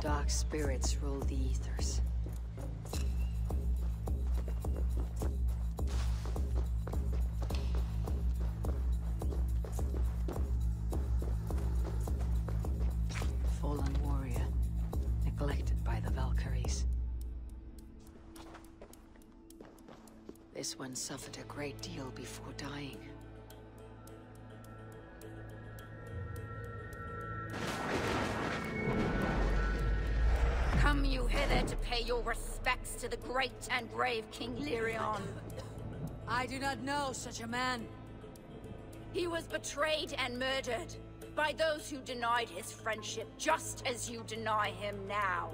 Dark spirits rule the ethers. Fallen warrior, neglected by the Valkyries. This one suffered a great deal before dying. Come you hither to pay your respects to the great and brave King Lyrion. I do not know such a man. He was betrayed and murdered by those who denied his friendship, just as you deny him now.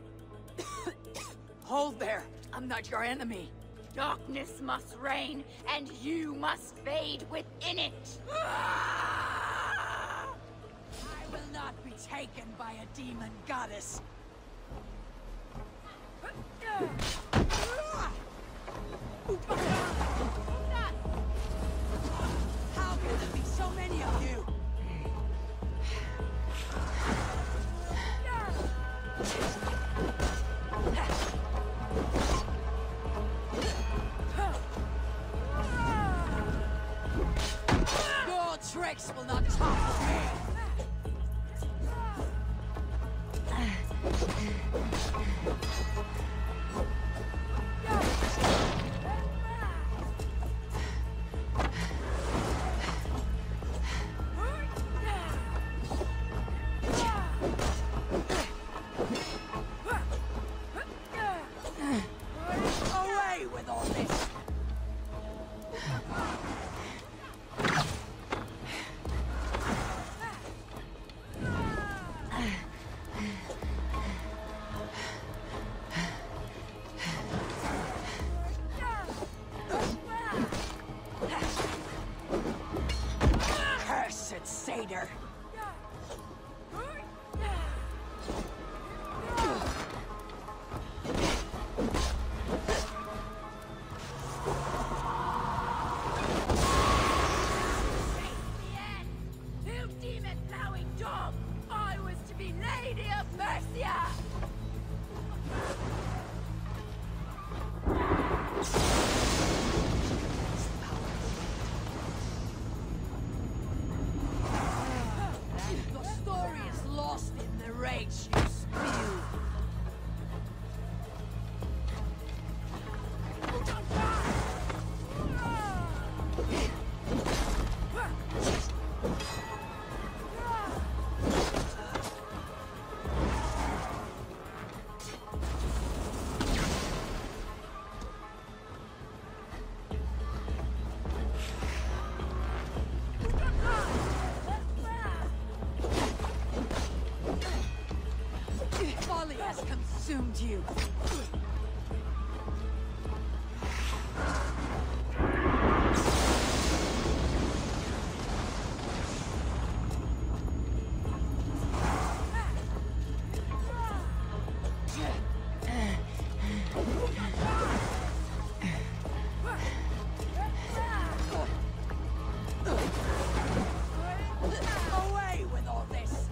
Hold there! I'm not your enemy. Darkness must reign, and you must fade within it. I will not be taken by a demon goddess. How can there be so many of you? Your tricks will not topple me. Away with all this! Cursed satyr! You demon-plowing dog! I was to be Lady of Mercia! Your story is lost in the rage you spew. Folly has consumed you. Away with all this!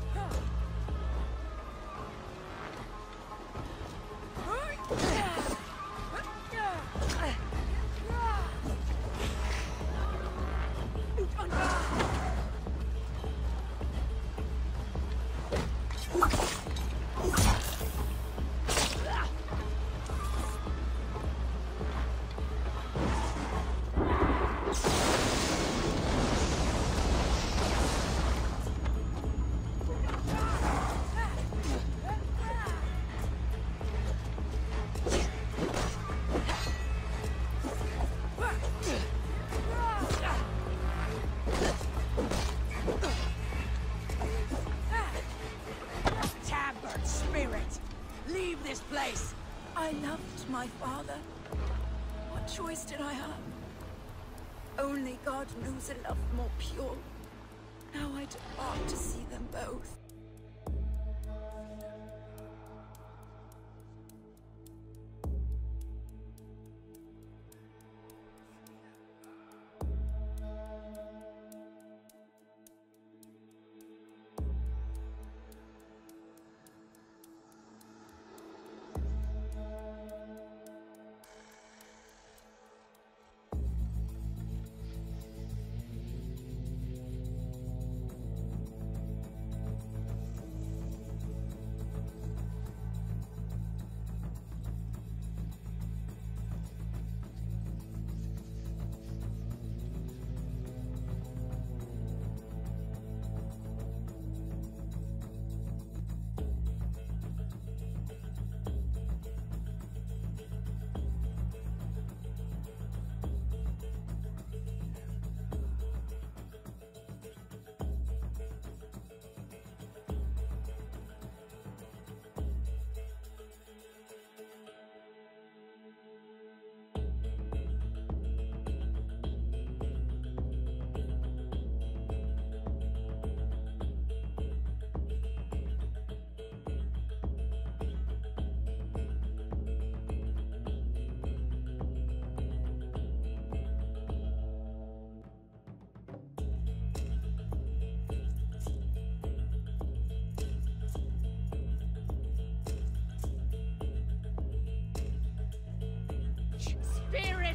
Tabard spirit! Leave this place! I loved my father. What choice did I have? Only God knows a love more pure. Now I depart to see them both.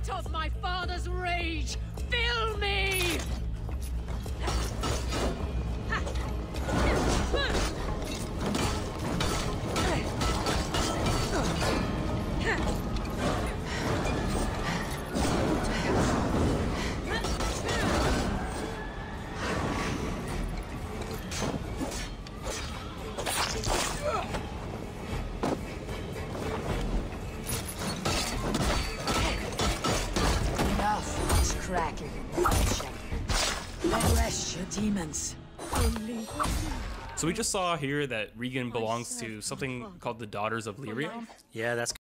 Let out my father's rage! Fill me! Cracking and punching. Let rest your demons. So we just saw here that Regan belongs to something called the Daughters of Lyria. Yeah, that's